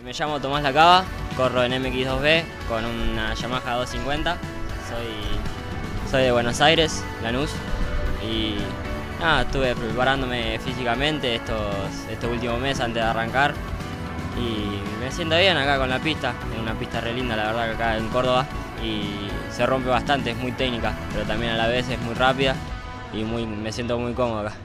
Me llamo Tomás Lacaba, corro en MX2B con una Yamaha 250. Soy de Buenos Aires, Lanús, y nada, estuve preparándome físicamente estos últimos meses antes de arrancar y me siento bien acá con la pista. Es una pista re linda, la verdad, que acá en Córdoba, y se rompe bastante, es muy técnica, pero también a la vez es muy rápida y me siento muy cómodo acá.